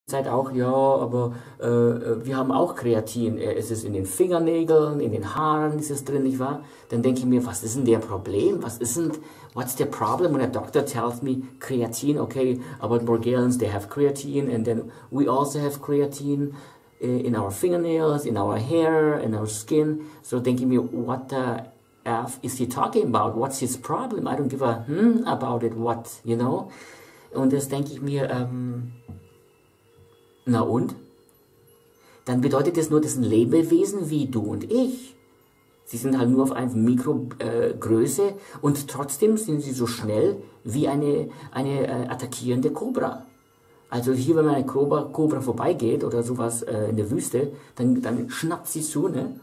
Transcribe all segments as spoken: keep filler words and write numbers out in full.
Seid auch, ja, aber äh, wir haben auch Kreatin. Äh, Es ist in den Fingernägeln, in den Haaren ist es drin, nicht wahr? Dann denke ich mir, was ist denn der Problem? Was ist denn, what's the problem when a doctor tells me creatine? Okay, about Morgellons, they have creatine, and then we also have creatine uh, in our fingernails, in our hair, in our skin. So denke ich mir, what the F is he talking about? What's his problem? I don't give a hmm about it, what, you know? Und das denke ich mir, ähm, na und? Dann bedeutet das nur, das sind Lebewesen wie du und ich. Sie sind halt nur auf einer Mikrogröße äh, und trotzdem sind sie so schnell wie eine, eine äh, attackierende Kobra. Also hier, wenn man eine Kobra, Kobra vorbeigeht oder sowas äh, in der Wüste, dann, dann schnappt sie so, ne?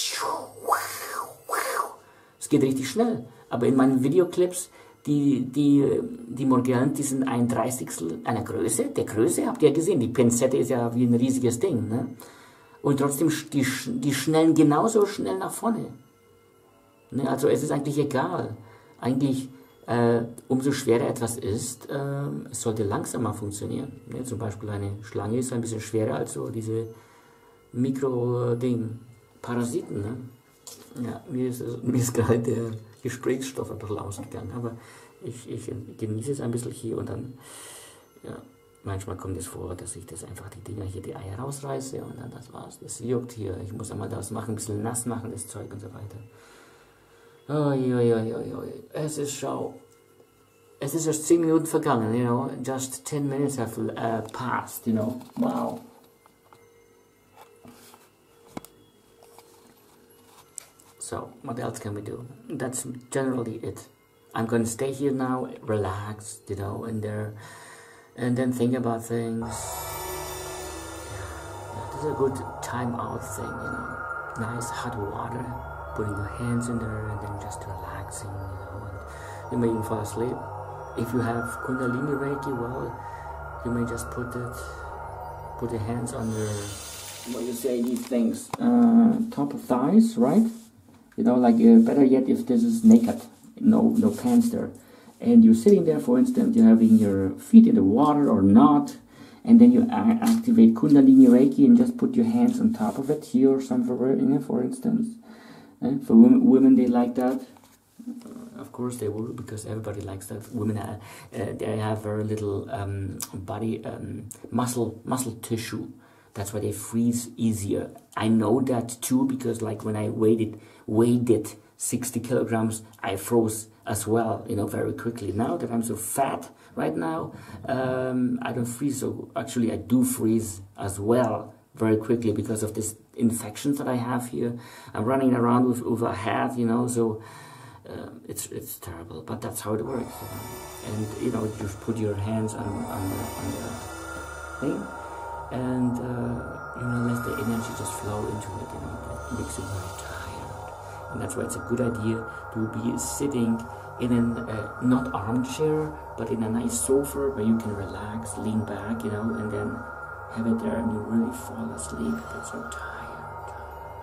Es geht richtig schnell. Aber in meinen Videoclips, Die, die, die Morgellen, die sind ein Dreißigstel einer Größe, der Größe, habt ihr ja gesehen, die Pinzette ist ja wie ein riesiges Ding, ne? Und trotzdem, die, die schnellen genauso schnell nach vorne. Ne? Also es ist eigentlich egal. Eigentlich, äh, umso schwerer etwas ist, äh, es sollte langsamer funktionieren. Ne? Zum Beispiel eine Schlange ist ein bisschen schwerer als so diese Mikro-Ding, Parasiten, ne? Ja, mir ist, mir ist gerade der Gesprächsstoff ein bisschen ausgegangen, aber ich, ich genieße es ein bisschen hier und dann, ja, manchmal kommt es vor, dass ich das einfach die Dinger hier, die Eier rausreiße und dann das war's. Das juckt hier, ich muss einmal das machen, ein bisschen nass machen, das Zeug und so weiter. Oi, oi, oi, oi, oi. Es ist schau. Es ist erst zehn Minuten vergangen, you know, just ten minutes have uh, passed, you know, wow. So, what else can we do? That's generally it. I'm going to stay here now, relax, you know, and there, and then think about things. Yeah, this is a good time out thing, you know. Nice hot water, putting your hands in there, and then just relaxing, you know. And you may even fall asleep. If you have Kundalini Reiki, well, you may just put it, put your hands on your, what do you say, these things, uh, top of thighs, right? You know, like uh, better yet if this is naked, no no pants there. And you're sitting there, for instance, you're having your feet in the water or not, and then you activate Kundalini Reiki and just put your hands on top of it, here or somewhere, you know, for instance. And for women, women, they like that. Uh, of course they will, because everybody likes that. Women, uh, uh, they have very little um, body, um, muscle, muscle tissue. That's why they freeze easier. I know that too, because like when I weighed it, weighed it sixty kilograms, I froze as well, you know, very quickly. Now that I'm so fat right now, um, I don't freeze. So actually I do freeze as well very quickly because of this infections that I have here. I'm running around with, with a hat, you know, so uh, it's it's terrible, but that's how it works. And, you know, you just put your hands on, on, the, on the thing, and uh, you know, let the energy just flow into it, you know, that makes you very tired. And that's why it's a good idea to be sitting in an, uh, not armchair, but in a nice sofa where you can relax, lean back, you know, and then have it there and you really fall asleep. You're so tired.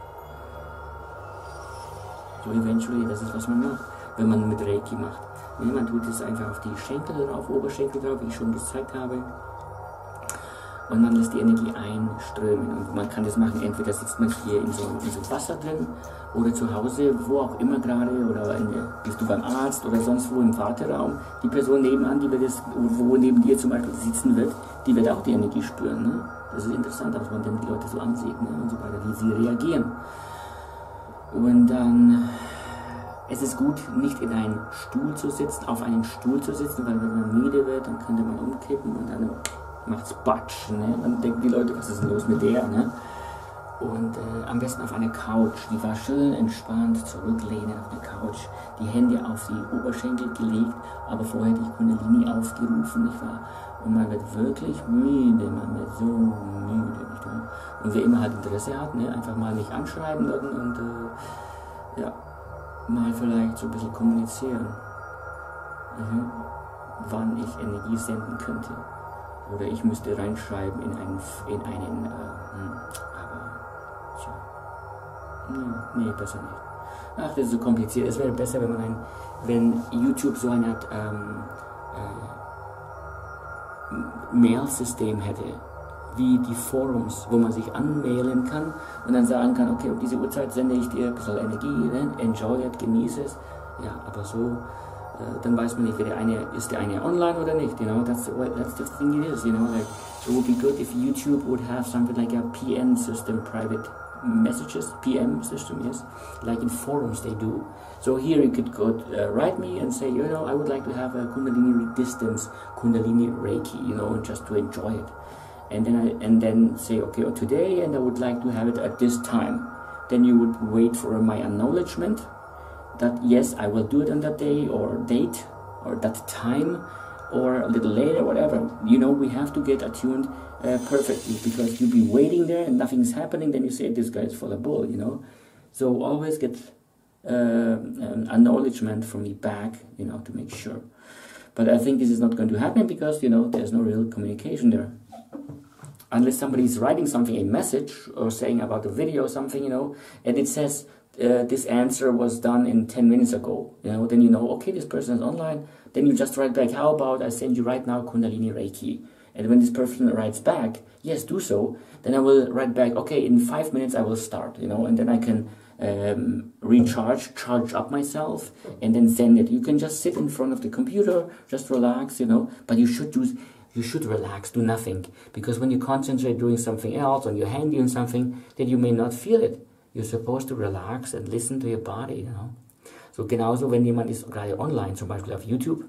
So eventually, das ist, was man macht, wenn man mit Reiki macht. Ne, man tut es einfach auf die Schenkel drauf, Oberschenkel drauf, wie ich schon gezeigt habe. Und man lässt die Energie einströmen. Und man kann das machen, entweder sitzt man hier in so, in so Wasser drin oder zu Hause, wo auch immer gerade, oder in, bist du beim Arzt oder sonst wo im Warteraum. Die Person nebenan, die wird das, wo neben dir zum Beispiel sitzen wird, die wird auch die Energie spüren. Ne? Das ist interessant, dass man dann die Leute so ansieht, ne? Und so weiter, wie sie reagieren. Und dann, es ist gut, nicht in einen Stuhl zu sitzen, auf einen Stuhl zu sitzen, weil wenn man müde wird, dann könnte man umkippen und dann macht's Batsch, ne? Dann denken die Leute, was ist denn los mit der, ne? Und äh, am besten auf einer Couch, die war schön entspannt, zurücklehnen auf der Couch, die Hände auf die Oberschenkel gelegt, aber vorher die Kundalini aufgerufen, nicht wahr? Und man wird wirklich müde, man wird so müde, nicht wahr? Und wer immer halt Interesse hat, ne, einfach mal mich anschreiben lassen und äh, ja, mal vielleicht so ein bisschen kommunizieren, mhm, wann ich Energie senden könnte. Oder ich müsste reinschreiben in einen, in einen, äh, hm, aber, tja, nee, nee, besser nicht. Ach, das ist so kompliziert. Es wäre besser, wenn man ein, wenn YouTube so eine Art, ähm, äh, Mail-System hätte, wie die Forums, wo man sich anmelden kann und dann sagen kann, okay, um diese Uhrzeit sende ich dir ein bisschen Energie, ne? Enjoy it, genieße es. Ja, aber so, äh, dann weiß man nicht, wer der eine, ist der eine online oder nicht, you know, that's, what, that's the thing it is, you know, like, it would be good if YouTube would have something like a P M system, private messages, P M system, yes, like in forums they do. So here you could go, uh, write me and say, you know, I would like to have a Kundalini distance, Kundalini Reiki, you know, just to enjoy it. And then I, and then say, okay, oh, today, and I would like to have it at this time. Then you would wait for my acknowledgement that yes, I will do it on that day or date or that time or a little later, whatever. You know, we have to get attuned uh, perfectly, because you'll be waiting there and nothing's happening. Then you say, this guy is full of bull, you know. So always get uh, an acknowledgement from me back, you know, to make sure. But I think this is not going to happen because, you know, there's no real communication there. Unless somebody is writing something, a message, or saying about a video or something, you know, and it says, uh, this answer was done in ten minutes ago, you know, then you know, okay, this person is online. Then you just write back, how about I send you right now Kundalini Reiki? And when this person writes back, yes, do so, then I will write back, okay, in five minutes I will start, you know, and then I can um, recharge, charge up myself, and then send it. You can just sit in front of the computer, just relax, you know, but you should do, you should relax, do nothing, because when you concentrate doing something else, on your hand doing something, then you may not feel it. You're supposed to relax and listen to your body, you know. So genauso, wenn jemand ist gerade online, zum Beispiel auf YouTube,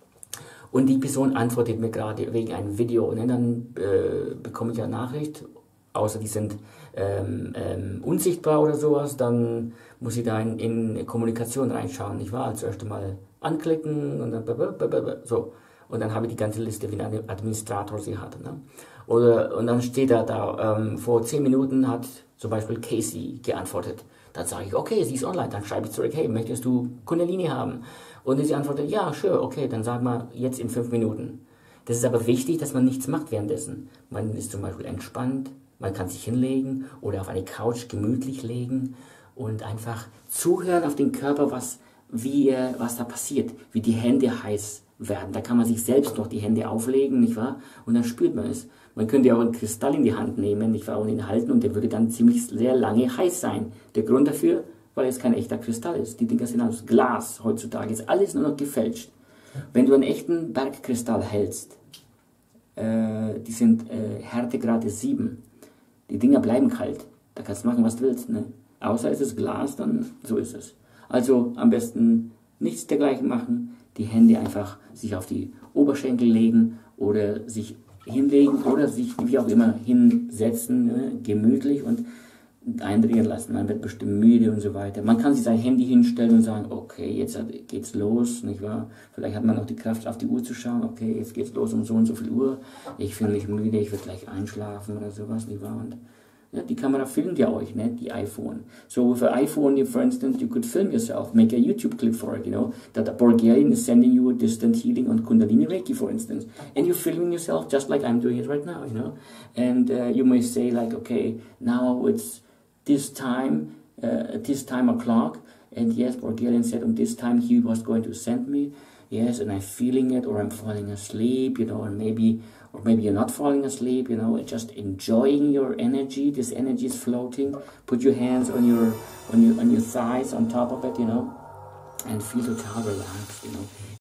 und die Person antwortet mir gerade wegen einem Video, und dann äh, bekomme ich eine Nachricht, außer die sind ähm, ähm, unsichtbar oder sowas, dann muss ich da in, in Kommunikation reinschauen, nicht wahr? Also erst einmal anklicken und dann so. Und dann habe ich die ganze Liste, wie ein Administrator sie hat. Ne? Oder, und dann steht da, da ähm, vor zehn Minuten hat zum Beispiel Casey geantwortet. Dann sage ich, okay, sie ist online. Dann schreibe ich zurück, hey, möchtest du Kundalini haben? Und sie antwortet, ja, sure, okay, dann sag mal jetzt in fünf Minuten. Das ist aber wichtig, dass man nichts macht währenddessen. Man ist zum Beispiel entspannt, man kann sich hinlegen oder auf eine Couch gemütlich legen und einfach zuhören auf den Körper, was, wie, was da passiert, wie die Hände heiß werden. Da kann man sich selbst noch die Hände auflegen, nicht wahr? Und dann spürt man es. Man könnte ja auch einen Kristall in die Hand nehmen, nicht wahr? Und ihn halten, und der würde dann ziemlich sehr lange heiß sein. Der Grund dafür, weil es kein echter Kristall ist. Die Dinger sind aus Glas heutzutage. Ist alles nur noch gefälscht. Wenn du einen echten Bergkristall hältst, äh, die sind äh, Härtegrade sieben. Die Dinger bleiben kalt. Da kannst du machen, was du willst. Ne? Außer es ist Glas, dann so ist es. Also am besten nichts dergleichen machen. Die Hände einfach sich auf die Oberschenkel legen oder sich hinlegen oder sich wie auch immer hinsetzen, ne? Gemütlich und eindringen lassen. Man wird bestimmt müde und so weiter. Man kann sich sein Handy hinstellen und sagen, okay, jetzt geht's los, nicht wahr? Vielleicht hat man noch die Kraft, auf die Uhr zu schauen, okay, jetzt geht's los um so und so viel Uhr. Ich fühle mich müde, ich werde gleich einschlafen oder sowas, nicht wahr? Und ja, die Kamera filmt ja euch, ne? Die iPhone. So with an iPhone, for instance, you could film yourself, make a YouTube clip for it, you know, that a Bulgarian is sending you a distant healing on Kundalini Reiki, for instance. And you're filming yourself just like I'm doing it right now, you know. And uh, you may say like, okay, now it's this time, uh, at this time o'clock, and yes, Bulgarian said on this time he was going to send me, yes, and I'm feeling it, or I'm falling asleep, you know, or maybe, or maybe you're not falling asleep, you know, just enjoying your energy. This energy is floating. Put your hands on your, on your, on your thighs, on top of it, you know, and feel total relaxed, you know.